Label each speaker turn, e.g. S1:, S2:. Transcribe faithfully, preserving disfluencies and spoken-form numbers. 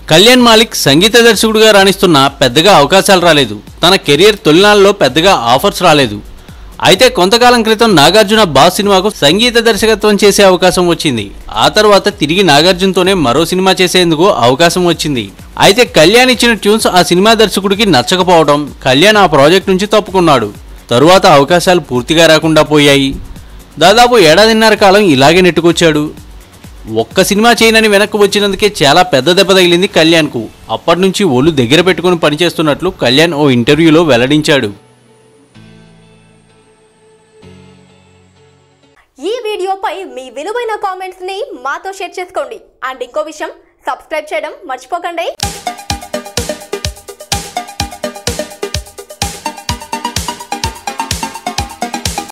S1: కళ్యాణ్ మాలిక్ సంగీత దర్శకుడిగా రాణిస్తున్నా పెద్దగా అవకాశాలు రాలేదు. తన కెరీర్ తొలినాళ్ళలో పెద్దగా ఆఫర్స్ రాలేదు. అయితే కొంతకాలం క్రితం నాగార్జున బాస్ సినిమాకు సంగీత దర్శకత్వం చేసే అవకాశం వచ్చింది. ఆ తర్వాత తిరిగి నాగార్జునతోనే మరో సినిమా చేసేందుకు అవకాశం వచ్చింది. అయితే కళ్యాణ్ ఇచ్చిన ట్యూన్స్ ఆ సినిమా దర్శకుడికి నచ్చకపోవడం కళ్యాణ్ ఆ ప్రాజెక్ట్ నుంచి తప్పుకున్నాడు. తరువాత అవకాశాలు పూర్తిగా రాకుండా పోయాయి. దాదాపు ఏడాదిన్నర కాలం ఇలాగే నెట్టుకొచ్చాడు. ఒక్క సినిమా చేయనని వెనక్కి వచ్చినందుకే చాలా పెద్ద దెబ్బ తగిలింది కళ్యాణ్కు. అప్పటి నుంచి ఒళ్ళు దగ్గర పెట్టుకుని పనిచేస్తున్నట్లు కళ్యాణ్ ఓ ఇంటర్వ్యూలో వెల్లడించాడు.
S2: ఈ వీడియోపై మీ విలువైన కామెంట్స్ ని మాతో షేర్ చేసుకోండి. అండ్ ఇంకో విషయం, సబ్స్క్రైబ్ చేయడం మర్చిపోకండి.